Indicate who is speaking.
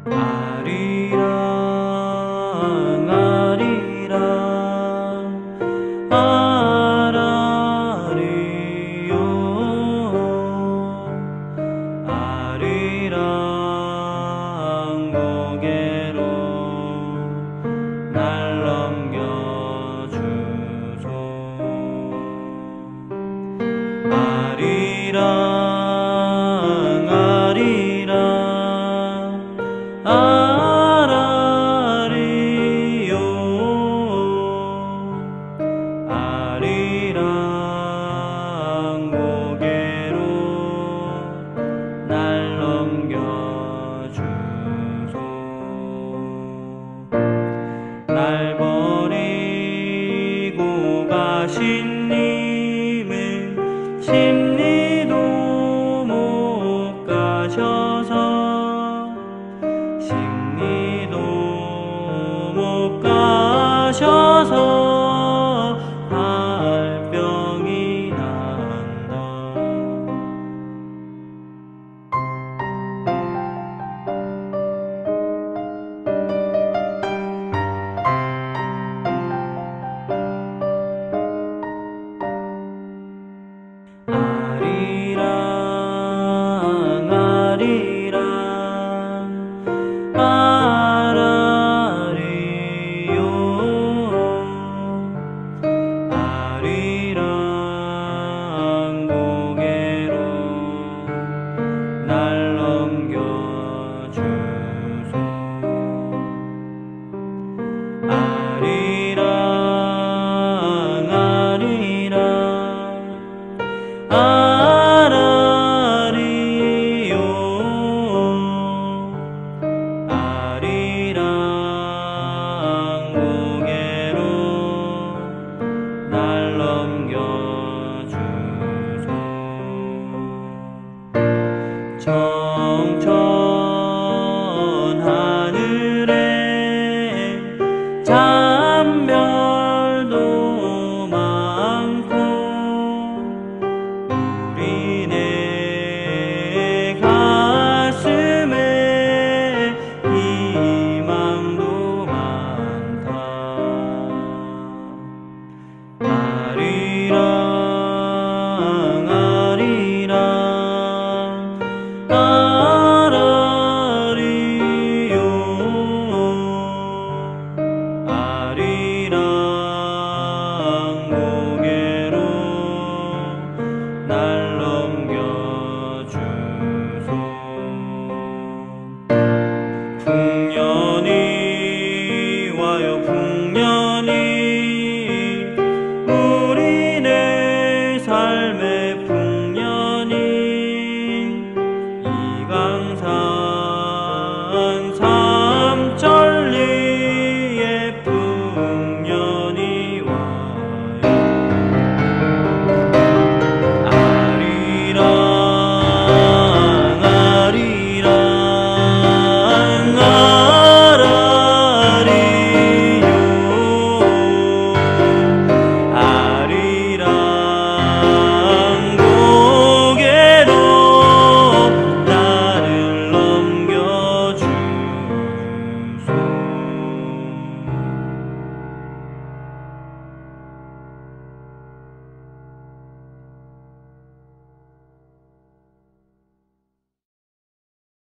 Speaker 1: 아리랑 아리랑 아라리요 아리랑 고개로 날 넘겨주소 아리랑 아리랑 아라리요 아리랑 고개로 날 넘겨주소 날 버리고 가신 님은 심리도 못 가셔서 심리도 못 가셔서 발병이 난다 아리랑 아리랑 아라리요 아리랑 고개로 날 넘겨주소 아리랑 아리랑 아라리요 아리랑 고개로 날 넘겨주소 청천 하늘에 잔별도 많고 우리네 가슴에 희망도 많다 아리랑 아리랑 아라리요 아리랑 고개로 날 넘겨주소 풍년이 와요 풍년이 우리네 삶의 풍년이 이강산